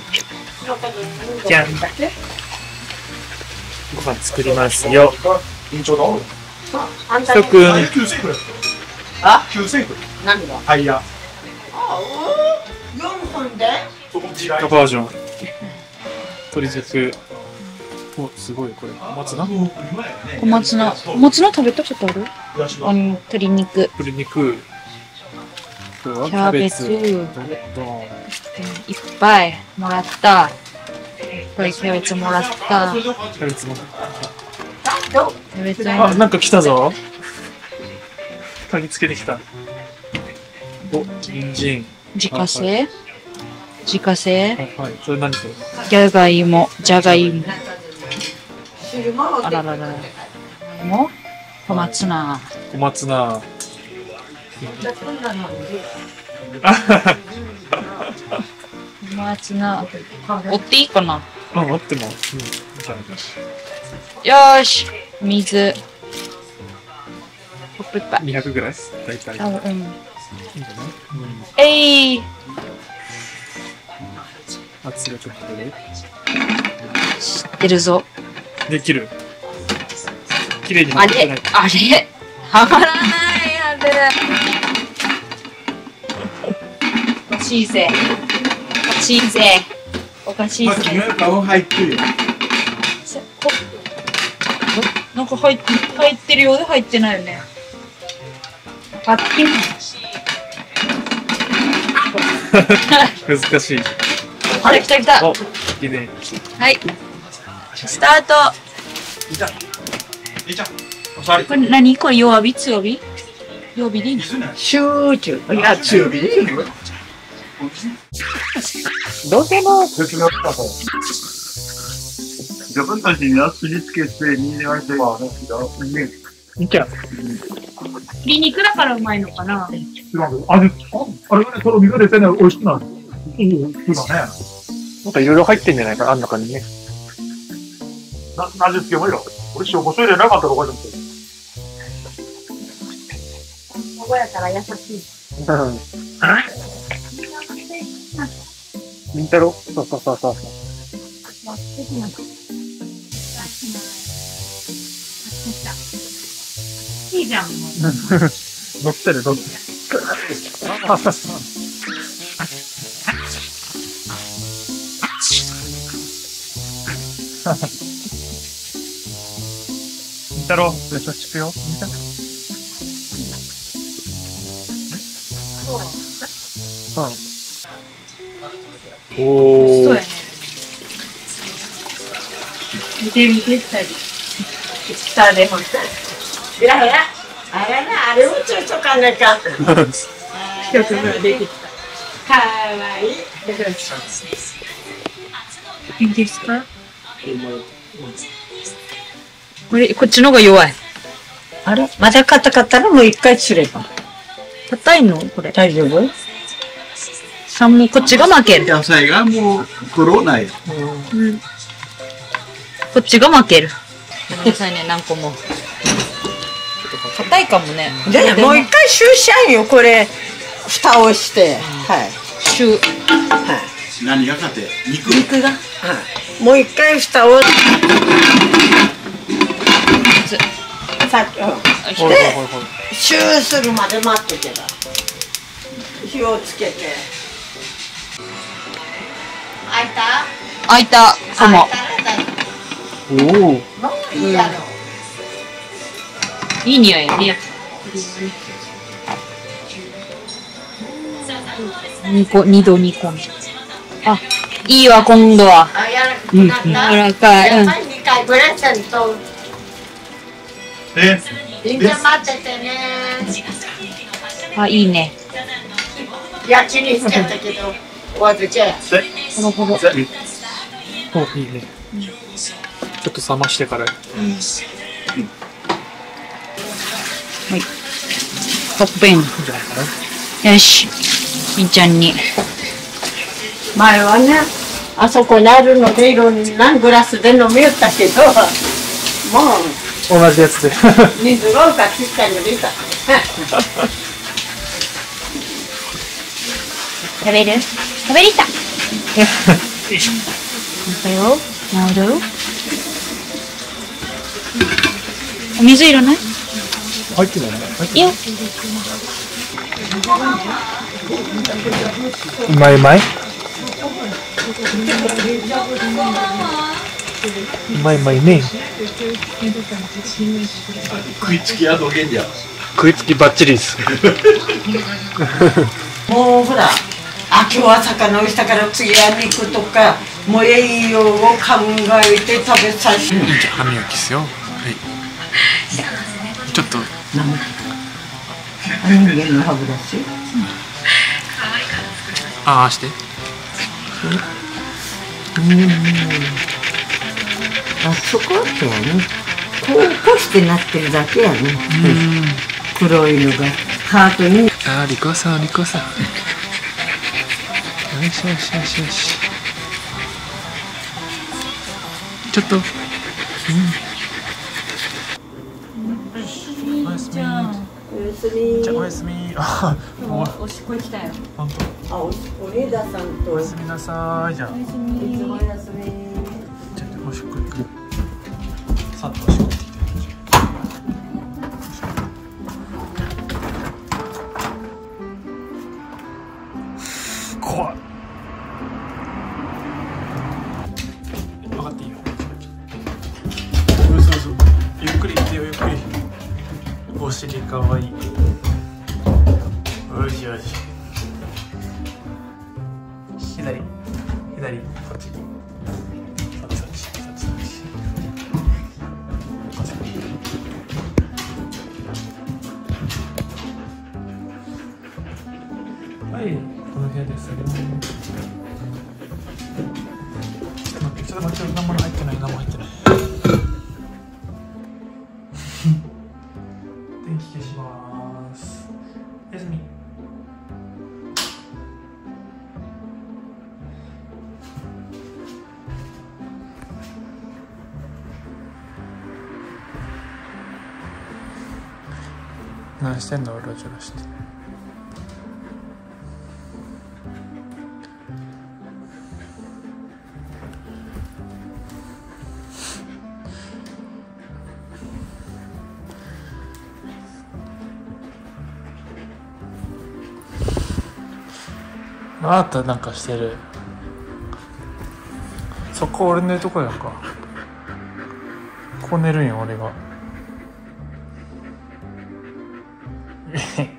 じゃん。ご飯作りますよ。しょくん。 あ 9000円。 何がタイヤ。 4分でバージョン。鶏肉。お、すごいこれ。小松菜？ 小松菜。小松菜食べたことある？鶏肉。 鶏肉。キャベツ。いっどんどん。 ぱいもらった。これキャベツもらった。 キャベツも。 キャベツあ、なんか来たぞ。嗅ぎつけてきた。お、人参。 自家製？自家製？ はいはい。それ何それ？ じゃがいも。あららら。も小松菜。 小松菜。 小松菜。折っていいかな？ あ、待っても。うん。じゃよーし。水。コップいっぱい。 200ぐらい大体。 あ、うん。 いいんじゃない？ えい。 圧がちょっとで。 知ってるぞ。 できる。綺麗にあれ貼ってない。 あれはまらないあれ。おかしいぜ。おかしいぜ。おかしいぜ。 顔入ってるよ。 なんか入ってるようで入ってないよね。パッキン。 難しい。 来た来た来た。 お、いいね。 はい。スタート。これ何？これ弱火？強火？弱火でいいの？ 集中。いや、中火でいいのどうでも。 自分たちに圧り付けて人間相手はね、 いいじゃん。 鶏肉だからうまいのかな？ あれがね、その水でてね、美味しくなる。今ね。 なんかいろいろ入ってんじゃないかな、あん中にね。 味付けもいいろ。俺塩コショウ入れなかったらおかしいんですよ。 こやから優しい。 りんたろ？そうそうそうそう。 いいじゃん。もう乗ってる乗ってる。りんたろ？優しくよ。おお。 そうやね。見て見てしたり。下でほんと。 いやいや、あれね、あれをちょっとかねか。 一つぐらい出てきた。 かわいい。 いいですか？こっちの方が弱い。 あれまだ硬かったらもう一回すれば。 硬いのこれ。 大丈夫？ もうこっちが負ける。 野菜がもう黒ない。 こっちが負ける。ごめんなさいね、何個も。硬いかもね。 じゃあもう一回シューシャンよ、これ。蓋をして。はい。 シュー。 はい。 何がかて肉が。 はい。もう一回蓋を。さっき、して、シューするまで待ってけば。火をつけて。開いた？ 開いた。かも。 おお。 いいやろ。 いい匂いやね。二度煮込んで。あ、いいわ、今度は。 あ、やらなく柔なった。 らかい。 やっぱり2回プレゼント。みんな待っててね。 あ、いいね。 焼きにつけたけど、お預け。 ほどほど。 お、いいね。ちょっと冷ましてから。 はい。トップイン。よし。みーちゃんに。 前はね、あそこにあるのでいろんなグラスで飲みよったけど、もう同じやつで。 水がうかちっちゃいのでいた。 食べる？食べれた。 いしょ。 だよ。なる。お水いらない？ 入ってないね。 いいよ。 うまいうまい。うまいうまいね。 食いつきはどげんじゃ。 食いつきバッチリです。 もうほら、今日は魚をしたから次は肉とかもう栄養を考えて食べさせて。 じゃあ歯磨きですよ。はい。ちょっと。 人間の歯ブラシ。 ああして。 そこはそうね。こうしてなってるだけやね。黒いのがハートに。 ああ、リコさん、リコさん。よしよしよしよし。ちょっと。おやすみ。 おやすみ。 じゃあおやすみ。あ、もうおしっこ行きたよ。 本当。 おしっこね、ださんと。 おやすみなさい。じゃあ。 いつもおやすみ。 じゃあおしっこ行く。さっとおしっこ行ってきて。怖い。分かっていいよ。そうそう。ゆっくり行ってよ、ゆっくり。お尻かわいい。よしよし。左、左、こっち。そっちそっち、そっちそっち。はい、この部屋ですよ。ちょっと待って、何も入ってない、何も入ってない。電気消します。おやすみ。何してんの、うろちょろして。あなたなんかしてる。そこ俺寝るとこやんか。ここ寝るんよ俺が。